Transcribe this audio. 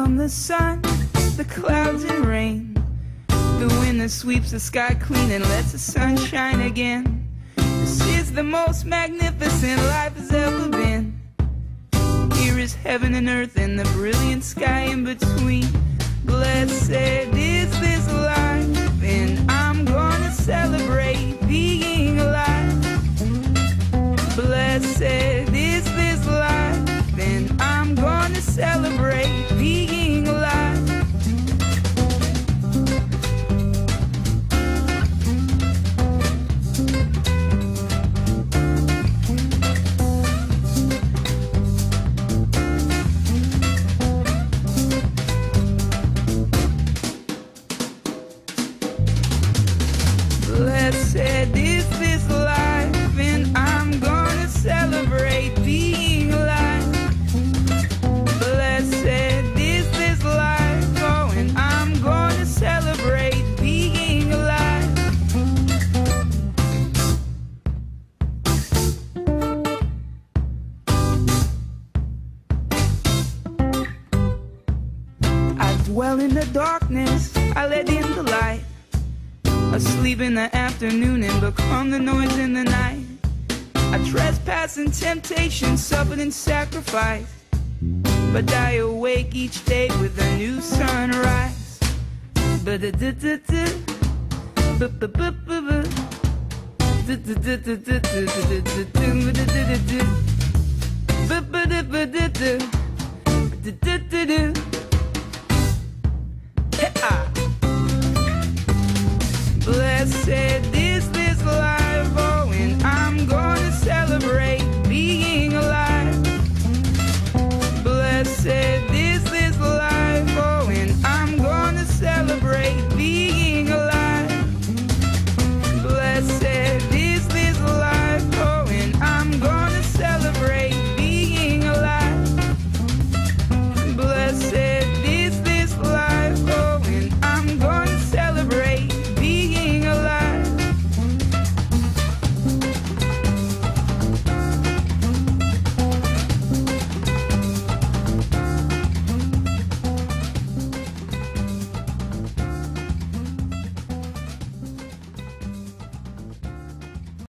from the sun, the clouds and rain, the wind that sweeps the sky clean and lets the sun shine again. This is the most magnificent life has ever been. Here is heaven and earth and the brilliant sky in between. Blessed is this life, and I'm gonna celebrate being alive. Blessed is this life, and I'm gonna celebrate being alive. Blessed is this life, and I'm gonna celebrate being alive. Blessed is this life, oh, and I'm gonna celebrate being alive. I dwell in the darkness, I let in the light. Asleep in the afternoon and become the noise in the night. I trespass in temptation, suffered in sacrifice, but I awake each day with a new sunrise. Ba-da-da-da-da, ba-ba-ba-ba-ba, da-da-da-da-da-da-da-da-da.